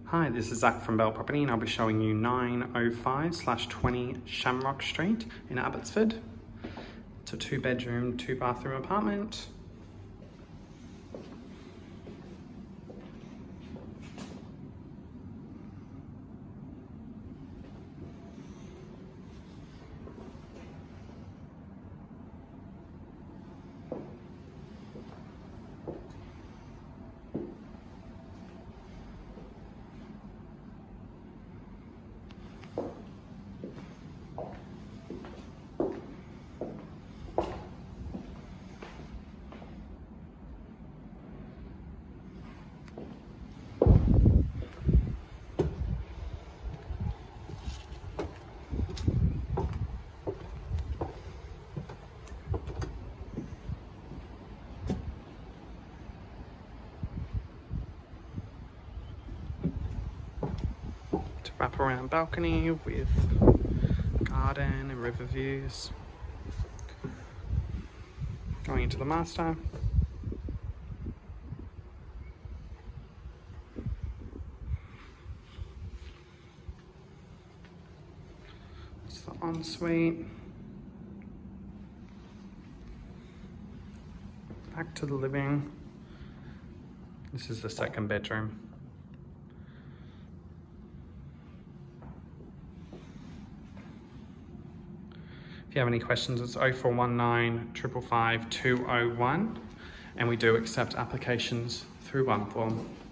Hi, this is Zach from Bell Property and I'll be showing you 905/20 Shamrock Street in Abbotsford. It's a 2-bedroom, 2-bathroom apartment. Wrap-around balcony with garden and river views. Going into the master. It's the ensuite. Back to the living. This is the second bedroom. If you have any questions, it's 0419 555 201, and we do accept applications through OneForm.